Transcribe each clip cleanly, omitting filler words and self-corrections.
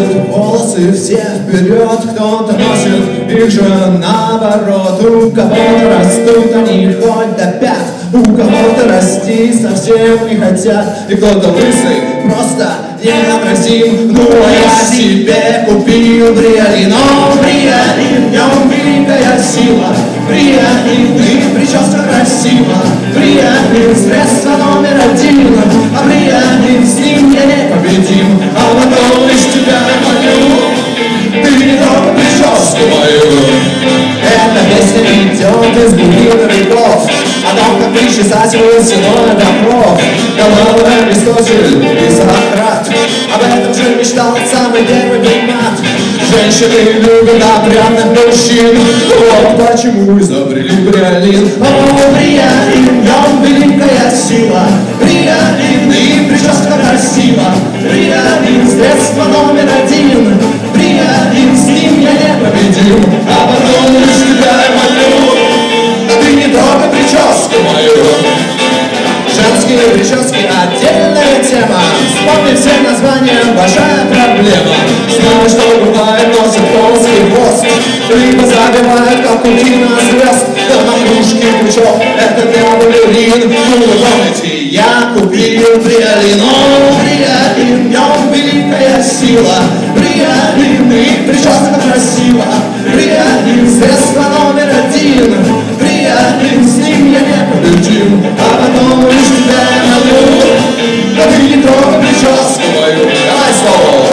носит волосы все вперед, кто-то носит их же наоборот. У кого-то растут они хоть до пят, у кого-то расти совсем не хотят, и кто-то лысый просто неотразим. Ну а я себе купил бриолин, о, бриолин, в нем великая сила. Бриолин, и прическа красива. Бриолин, средство номер один, а бриолин, с ним я непобедим. А потом лишь тебя молю, ты не трогай прическу мою. Эта песня идет из глубин веков о том, как исчезать волосяной покров. Давал Аристотель и Сократ, об этом же мечтал самый первый примат. Женщины любят опрятных мужчин, вот почему изобрели бриолин. О, бриолин, в нем великая сила. Бриолин, и прическа красива. Бриолин, средство номер один. Бриолин, с ним я непобедим. А потом лишь тебя молю, да ты не трогай прическу мою. Женские прически — отдельная тема. Вспомни все названия — большая проблема. Знаю, что бывает, носит полоский хвост, либо забивает, как у кинозвезд. На макушке крючок — это для балерин. Ну вы помните, я купил бриолин. О, бриолин, в нем великая сила. Бриолин, и прическа красива. Бриолин, средство номер один. Бриолин, с ним я непобедим. А потом лишь тебя молю, да ты не трогай прическу мою. Давай слово.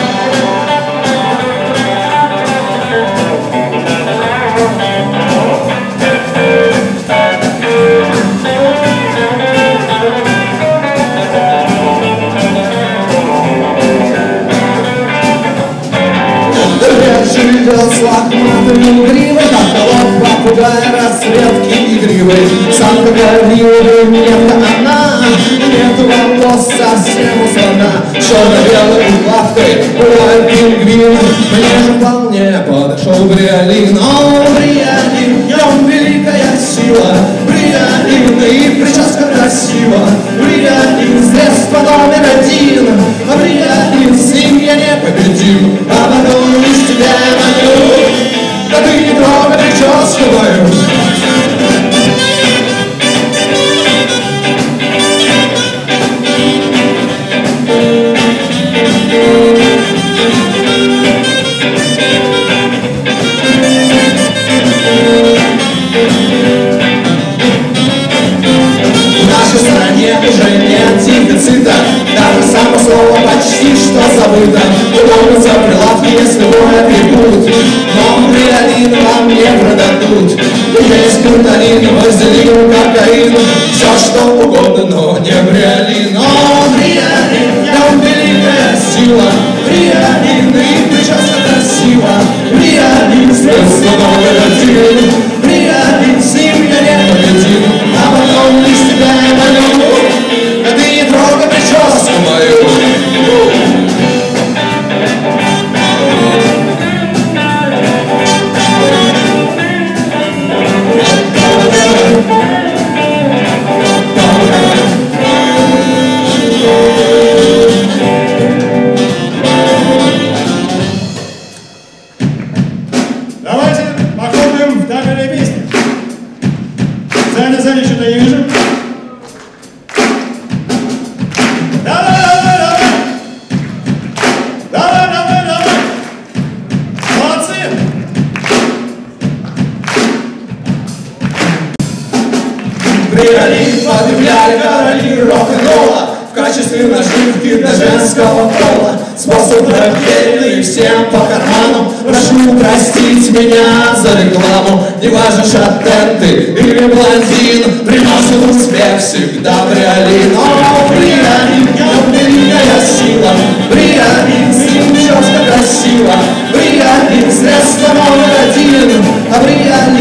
Живет с лохматым гривой, как холод попугая, расцветки игривой. Самка говорила, нет, она, нету волос, совсем усрана. Черно-белой укладкой бывает пингвин, мне же вполне подошел бриолин. О, бриолин, в нем великая сила. Бриолин, и прическа красива. Бриолин, средство номер один. А бриолин, с ним я непобедим. А потом лишь тебя молю, да ты не трогай прическу мою. В нашей стране уже нет дефицита, даже само слово почти что забыто. Удобно за прилавки, если мой атрибут, но бриолин вам не продадут. Есть глутамин, вазелин, кокаин, все что угодно, но не бриолин. О, бриолин, в нем великая сила. Бриолин, и прическа красива. Бриолин, средство номер один. Бриолин, с ним я непобедим. А потом лишь тебя молю, да ты не трогай прическу мою. Давайте попробуем в табеле песни. Сзади что-то не вижу. Давай. Молодцы. Бриолин потребляли короли рок-н-ролла в качестве наживки для женского пола. Способ проверенный всем по карману. Прошу простить меня за рекламу. Неважно, шатен ты или блондин, приносит успех всегда бриолин. О, бриолин, в нем великая сила. Бриолин, с ним прическа красива. Бриолин, средство номер один. А бриолин,